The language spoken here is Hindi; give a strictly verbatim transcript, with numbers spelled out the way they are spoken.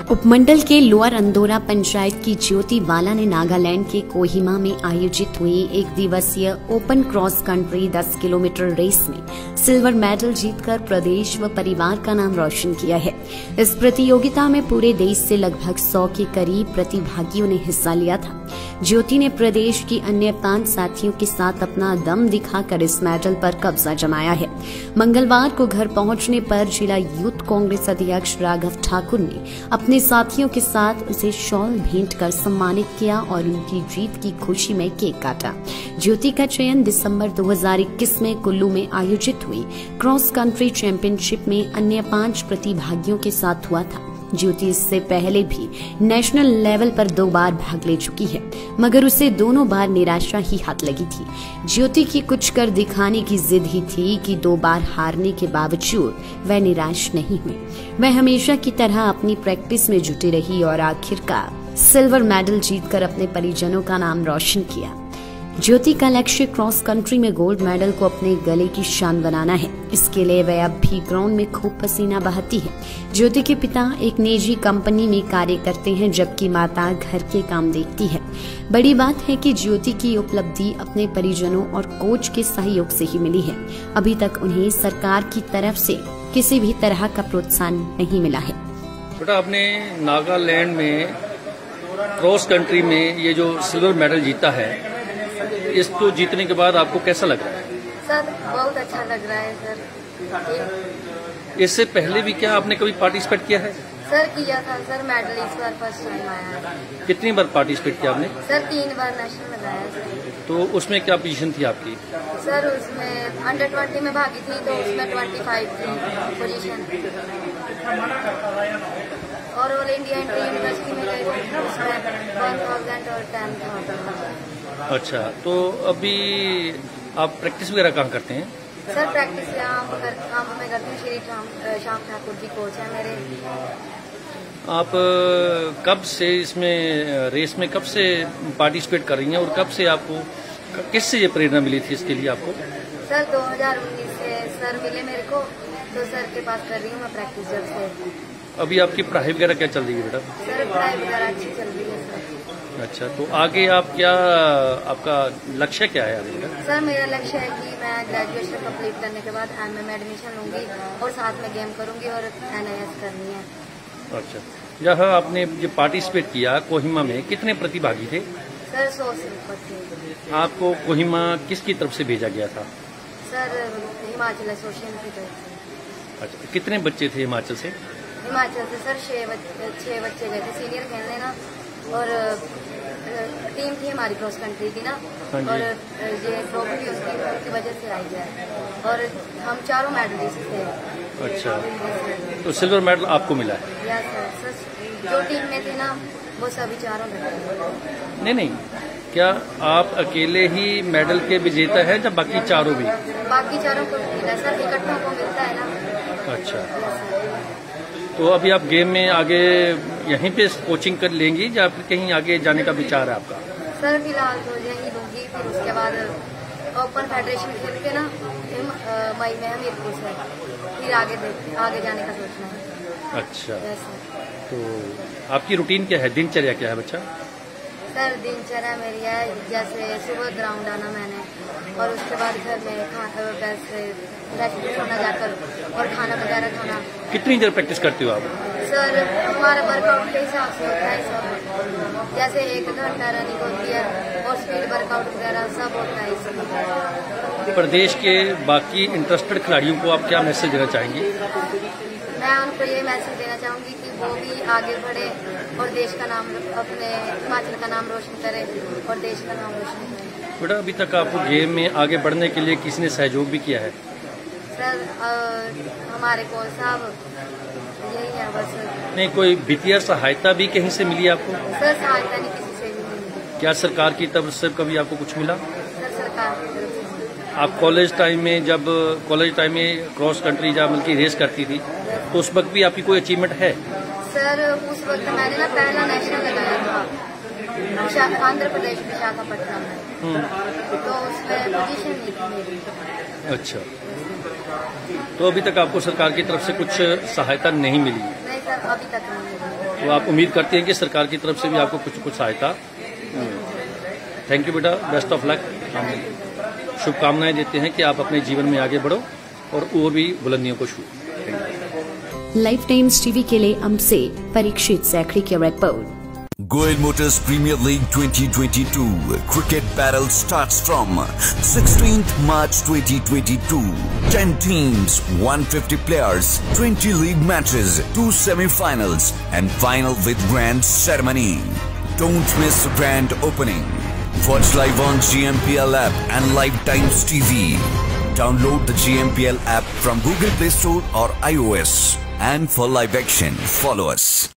उपमंडल के लोअर अंदोरा पंचायत की ज्योति बाला ने नागालैंड के कोहिमा में आयोजित हुई एक दिवसीय ओपन क्रॉस कंट्री दस किलोमीटर रेस में सिल्वर मेडल जीतकर प्रदेश व परिवार का नाम रोशन किया है। इस प्रतियोगिता में पूरे देश से लगभग सौ के करीब प्रतिभागियों ने हिस्सा लिया था। ज्योति ने प्रदेश की अन्य पांच साथियों के साथ अपना दम दिखाकर इस मेडल पर कब्जा जमाया है। मंगलवार को घर पहुंचने पर जिला यूथ कांग्रेस अध्यक्ष राघव ठाकुर ने अपने साथियों के साथ उसे शॉल भेंट कर सम्मानित किया और उनकी जीत की खुशी में केक काटा। ज्योति का चयन दिसंबर दो हज़ार इक्कीस में कुल्लू में आयोजित हुई क्रॉस कंट्री चैंपियनशिप में अन्य पांच प्रतिभागियों के साथ हुआ था। ज्योति इससे पहले भी नेशनल लेवल पर दो बार भाग ले चुकी है, मगर उसे दोनों बार निराशा ही हाथ लगी थी। ज्योति की कुछ कर दिखाने की जिद ही थी कि दो बार हारने के बावजूद वह निराश नहीं हुई। वह हमेशा की तरह अपनी प्रैक्टिस में जुटी रही और आखिरकार सिल्वर मेडल जीतकर अपने परिजनों का नाम रोशन किया। ज्योति का लक्ष्य क्रॉस कंट्री में गोल्ड मेडल को अपने गले की शान बनाना है। इसके लिए वह अब भी ग्राउंड में खूब पसीना बहाती है। ज्योति के पिता एक निजी कंपनी में कार्य करते हैं, जबकि माता घर के काम देखती है। बड़ी बात है कि ज्योति की उपलब्धि अपने परिजनों और कोच के सहयोग से ही मिली है। अभी तक उन्हें सरकार की तरफ से किसी भी तरह का प्रोत्साहन नहीं मिला है। बेटा, आपने नागालैंड में क्रॉस कंट्री में ये जो सिल्वर मेडल जीता है, इसको जीतने के बाद आपको कैसा लग रहा है? सर, बहुत अच्छा लग रहा है सर। इससे पहले भी क्या आपने कभी पार्टिसिपेट किया है? सर किया था सर, मेडल इस बार फर्स्ट टाइम आया है। कितनी बार पार्टिसिपेट किया आपने? सर तीन बार नेशनल में आया सर। तो उसमें क्या पोजीशन थी आपकी? सर उसमें अंडर ट्वेंटी में भागी थी, तो उसमें ट्वेंटी फाइव थी पोजीशन, और ऑल इंडिया इंटर यूनिवर्सिटी में गए थे, उसमें वन थाउजेंड और टेन थाउजेंड। अच्छा, तो अभी आप प्रैक्टिस वगैरह कहाँ करते हैं? सर प्रैक्टिस यहाँ कर, काम में करते हैं। श्री श्याम ठाकुर जी कोच है मेरे। आप कब से इसमें रेस में कब से पार्टिसिपेट कर रही हैं और कब से आपको किससे ये प्रेरणा मिली थी इसके लिए आपको? सर दो हज़ार उन्नीस से सर मिले मेरे को, तो सर के पास कर रही हूँ मैं प्रैक्टिस जब से। अभी आपकी पढ़ाई वगैरह क्या चल रही है बेटा? सर पढ़ाई वगैरह अच्छी चल रही है सर। अच्छा, तो आगे आप क्या, आपका लक्ष्य क्या है आगे का? सर मेरा लक्ष्य है कि मैं ग्रेजुएशन कंप्लीट करने के बाद एमए में एडमिशन लूंगी और साथ में गेम करूंगी और एनआईएस करनी है। अच्छा, जहाँ आपने जो पार्टिसिपेट किया कोहिमा में, कितने प्रतिभागी थे? सर सौ से ऊपर थे। आपको कोहिमा किसकी तरफ से भेजा गया था? सर हिमाचल एसोसिएशन की तरफ से। अच्छा, कितने बच्चे थे हिमाचल से? हिमाचल से सर छह बच्चे छह बच्चे गए थे सीनियर खेलने ना, और टीम थी हमारी क्रॉस कंट्री की ना, और ये ट्रॉफी भी उसकी उसकी वजह से आई है, और हम चारों मेडलिस्ट थे। अच्छा, तो सिल्वर मेडल आपको मिला है? यस सर, सर जो टीम में थे ना वो सभी चारों लड़के। नहीं नहीं, क्या आप अकेले ही मेडल के विजेता हैं या बाकी चारों भी? बाकी चारों को मिला सर, इकट्ठों को मिलता है ना। अच्छा, तो अभी आप गेम में आगे यहीं पे कोचिंग कर लेंगी या फिर कहीं आगे जाने का विचार है आपका? सर फिलहाल तो यहीं लूंगी, फिर उसके बाद ओपन फेडरेशन खेल के ना मई में हमीरपुर से फिर आगे देख आगे जाने का सोचना है। अच्छा, तो आपकी रूटीन क्या है, दिनचर्या क्या है बच्चा? सर दिनचर्या मेरी है जैसे सुबह ग्राउंड आना मैंने, और उसके बाद घर में खाना प्रैक्टिस होना जाकर और खाना वगैरह खाना। कितनी देर प्रैक्टिस करते हो आप? सर हमारा वर्कआउट के हिसाब से होता है सब, जैसे एक घंटा रनिंग होती है और स्पीड वर्कआउट वगैरह सब होता है इसमें। प्रदेश के बाकी इंटरेस्टेड खिलाड़ियों को आप क्या मैसेज देना चाहेंगी? मैं उनको ये मैसेज देना चाहूँगी कि वो भी आगे बढ़े और देश का नाम, अपने हिमाचल का नाम रोशन करे और देश का नाम रोशन करे। बेटा, अभी तक आपको गेम में आगे बढ़ने के लिए किसी ने सहयोग भी किया है? सर आ, हमारे कोच साहब, यही है बस। नहीं, कोई वित्तीय सहायता भी कहीं से मिली आपको? सर सहायता नहीं किसी से भी मिली। क्या सरकार की तरफ से कभी आपको कुछ मिला? सर सरकार की तरफ से। आप कॉलेज टाइम में, जब कॉलेज टाइम में क्रॉस कंट्री जब बल्कि रेस करती थी, तो उस वक्त भी आपकी कोई अचीवमेंट है? सर उस वक्त मैंने ना पहला नेशनल लगाया था आंध्र प्रदेश विशाखापट्टनम में, तो उसमें पोजीशन नहीं थी मेरी। अच्छा, तो अभी तक आपको सरकार की तरफ से कुछ सहायता नहीं मिली? नहीं सर, अभी तक नहीं मिली। तो आप उम्मीद करते हैं कि सरकार की तरफ से भी आपको कुछ कुछ सहायता। थैंक यू बेटा, बेस्ट ऑफ लक। हम शुभकामनाएं देते हैं कि आप अपने जीवन में आगे बढ़ो और वो भी बुलंदियों को छू। लाइफ टाइम्स टीवी के लिए हमसे परीक्षित सैकड़ी की report. Goel Motors Premier League twenty twenty-two cricket battle starts from sixteenth March twenty twenty-two. ten teams, one hundred fifty players, twenty league matches, two semi-finals and final with grand ceremony. Don't miss the grand opening. Watch live on G M P L app and Live Times T V. Download the G M P L app from Google Play Store or iOS. And for live action, follow us.